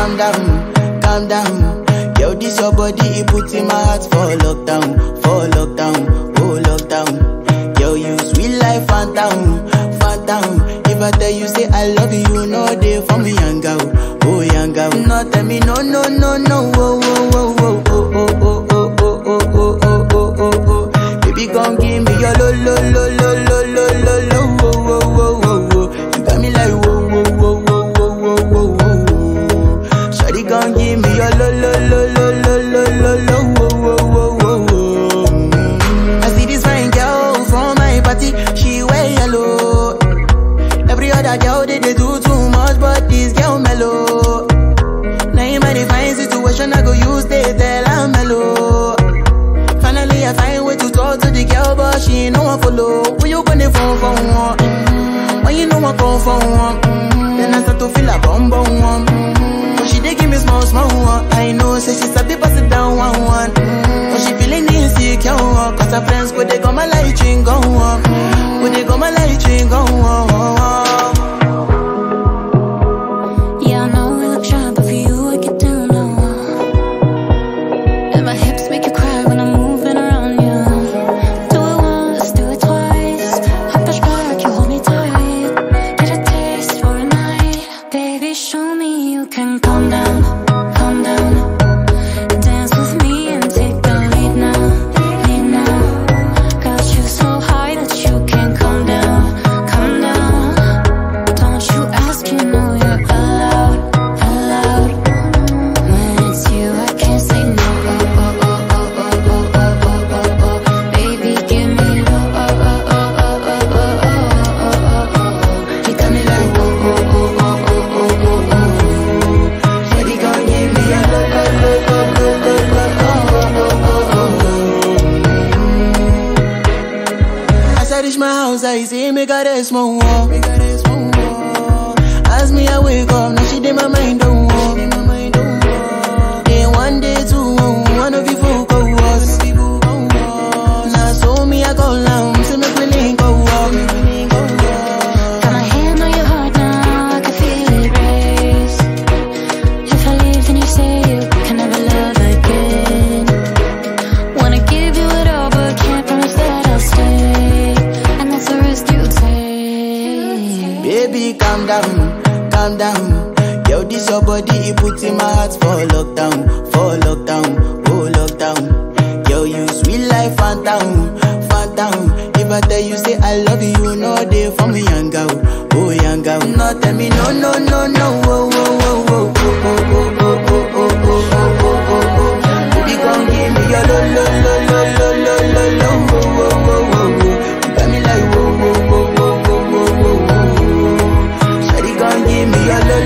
calm down. Yo, this your body, it puts in my heart for lockdown, oh lockdown. Yo, you sweet life, Fanta. If I tell you say I love you, no day for me, yanga, oh yanga. No tell me no, oh, baby, gon' give me your lo. You got me like whoa. Shawty gon' give me your lo. I see this fine girl from my party, she wear yellow. Every other girl they do too much, but this girl mellow. Naim I define situation, I go use they tell I'm mellow. Finally I find way to talk to the girl, but she ain't no one follow. When you gonna phone for one? When you know I come for one? Then I start to feel a bum one. But she dey give me small one. I know, say she's a bit pass it down one. But she feeling insecure, cause her friends go they go my light ring go on. Go they go my light ring go on. Yeah, I know we look shy, but for you I get down low. And my hips make you cry when I'm moving around you. Do it once, do it twice. I push back, you hold me tight. Get a taste for a night. Baby, show me you can calm down. Dance with me and take the lead now. Got you so high that you can't calm down. Don't you ask, you know you're allowed. When it's you, I can't say no. Baby, give me low. You got me like Shawty gon' give me a lo. As I reach my house, I see me got a small wall. As me I wake up, now she did my mind don't walk. Day one, day two, one of you folk go was. Now so me I go down, so make me link go walk. Got my hand on your heart now, I can feel it race. If I leave, then you say you can never love again. Wanna give you it all, but can't promise that I'll stay. And that's the risk you take. Baby, calm down. Yo, this your body, it puts in my heart for lockdown, oh lockdown. Yo, you sweet life, Fanta. If I tell you say I love you, no day for me, yanga, oh yanga. No tell me no, oh. Baby, gon' give me your lo. You got me like whoa. Shawty gon' give me your lo.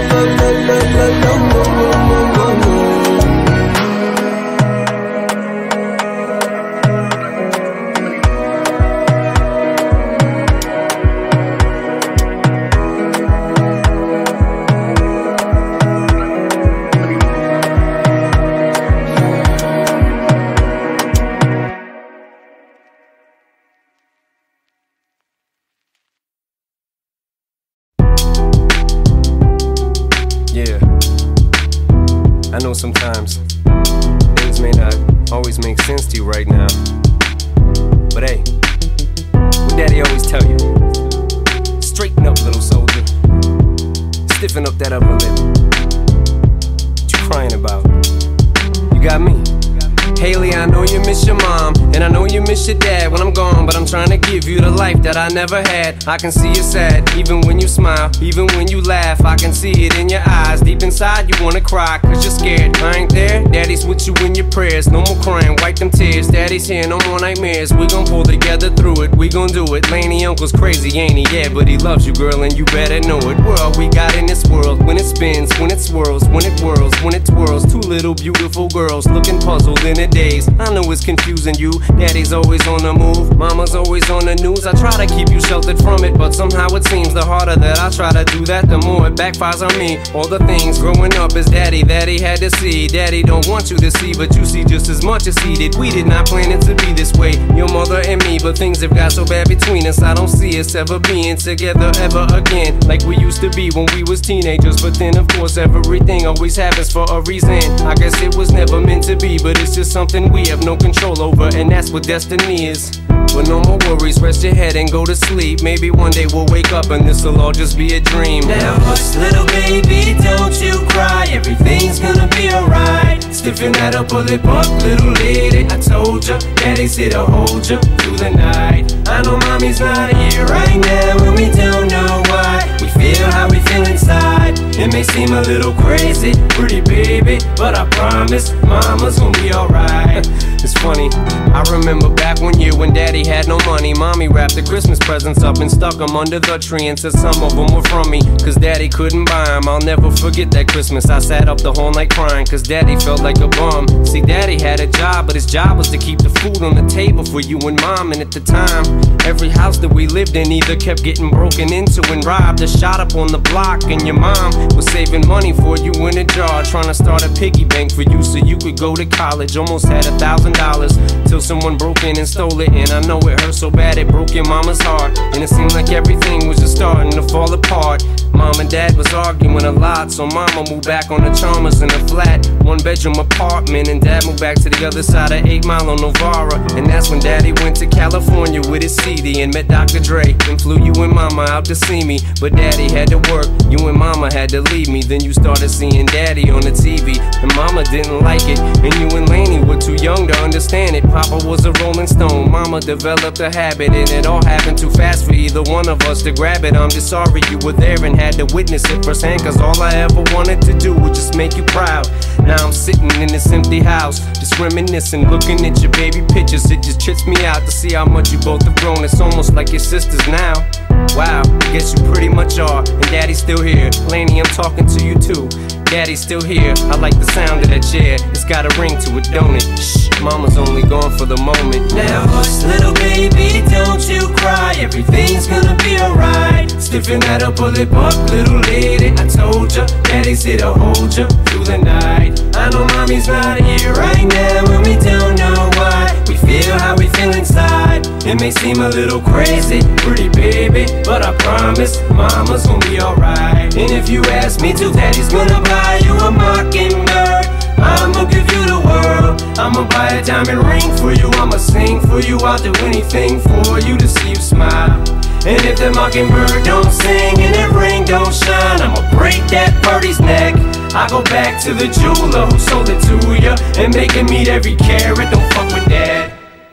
Yeah, I know sometimes things may not always make sense to you right now, but hey, what daddy always tell you, straighten up, little soldier, stiffen up that upper lip. What you crying about? You got me. Haley, I know you miss your mom, and I know you miss your dad when I'm gone, but I'm trying to give you the life that I never had. I can see you sad, even when you smile, even when you laugh, I can see it in your eyes. Deep inside you wanna cry, cause you're scared. I ain't there, daddy's with you in your prayers. No more crying, wipe them tears. Daddy's here, no more nightmares. We gon' pull together through it, we gon' do it. Laney uncle's crazy, ain't he? Yeah, but he loves you, girl, and you better know it. We're all we got in this world. When it spins, when it swirls, when it whirls, when it twirls. Two little beautiful girls looking puzzled in it. the days. I know it's confusing you. Daddy's always on the move, mama's always on the news. I try to keep you sheltered from it, but somehow it seems the harder that I try to do that, the more it backfires on me. All the things growing up as daddy that he had to see. Daddy don't want you to see, but you see just as much as he did. We did not plan it to be this way, your mother and me, but things have got so bad between us. I don't see us ever being together ever again, like we used to be when we was teenagers. But then of course everything always happens for a reason. I guess it was never meant to be, but it's just something we have no control over, and that's what destiny is. But no more worries, rest your head and go to sleep. Maybe one day we'll wake up and this'll all just be a dream. Now hush little baby, don't you cry, everything's gonna be alright. Stiffen that upper lip up, little lady, I told ya, daddy's here to hold ya through the night. I know mommy's not here right now and we don't know why. We feel how we feel inside. It may seem a little crazy, pretty baby, but I promise mama's gonna be alright. It's funny, I remember back one year when daddy had no money. Mommy wrapped the Christmas presents up and stuck them under the tree and said some of them were from me, cause daddy couldn't buy them. I'll never forget that Christmas. I sat up the whole night crying cause daddy felt like a bum. See, daddy had a job, but his job was to keep the food on the table for you and mom. And at the time, every house that we lived in either kept getting broken into and robbed or shot up on the block. And your mom was saving money for you in a jar, trying to start a piggy bank for you so you could go to college. Almost had $1,000 till someone broke in and stole it. And I know it hurt so bad it broke your mama's heart, and it seemed like everything was just starting to fall apart. Mom and dad was arguing a lot, so mama moved back on the Chalmers in a flat 1-bedroom apartment, and dad moved back to the other side of 8 Mile on Novara. And that's when daddy went to California with his CD and met Dr. Dre and flew you and mama out to see me. But daddy had to work, you and mama had to leave me. Then you started seeing daddy on the TV, and mama didn't like it, and you and Laney were too young to understand it. Papa was a Rolling Stone, mama developed a habit, and it all happened too fast for either one of us to grab it. I'm just sorry you were there and had to witness it firsthand, cause all I ever wanted to do was just make you proud. Now I'm sitting in this empty house, just reminiscing, looking at your baby pictures. It just trips me out to see how much you both have grown. It's almost like your sisters now. Wow, I guess you pretty much are, and daddy's still here. Laney, I'm talking to you too. Daddy's still here, I like the sound of that chair. It's got a ring to it, don't it? Shh, mama's only gone for the moment. Now hush little baby, don't you cry, everything's gonna be alright. Stiffen that upper lip up, little lady, I told ya, daddy's here to hold ya through the night. I know mommy's not here right now and we don't know why. We feel how we feel inside. It may seem a little crazy, pretty baby, but I promise mama's gonna be alright. And if you ask me to, daddy's gonna buy you a mockingbird. I'ma give you the world. I'ma buy a diamond ring for you. I'ma sing for you. I'll do anything for you to see you smile. And if the mockingbird don't sing and that ring don't shine, I'ma break that birdie's neck. I go back to the jeweler who sold it to ya and make him eat every carat. Don't fuck with that.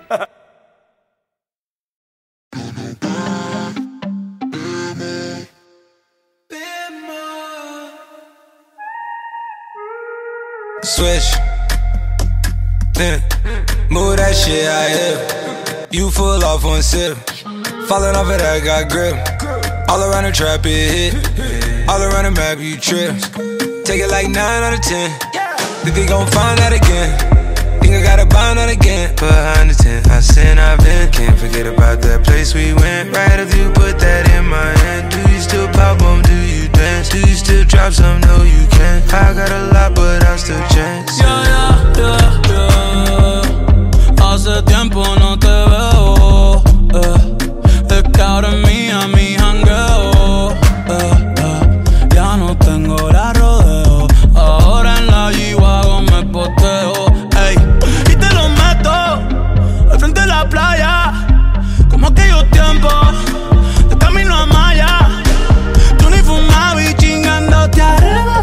Switch, then move that shit out here. You full off one sip, falling off it, I got grip. All around the trap it hit, all around the map you trip. Take it like 9 out of 10. Think they gon' find that again. Think I gotta bind that again. Behind the tent, I sin, I've been. Can't forget about that place we went. Right after you put that in my hand. Do you still pop on? Do you dance? Do you still drop some? No, you can't. I got a lot, but I still chance. Hace tiempo no te veo. Es que ahora es mía mi jangueo. Ya no tengo hora rodeo. Ahora en la G-Wagon me poteo. Ey, y te lo meto al frente de la playa, como aquellos tiempos de camino a Maya. Tú ni fumabas y chingándote arriba.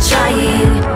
trying.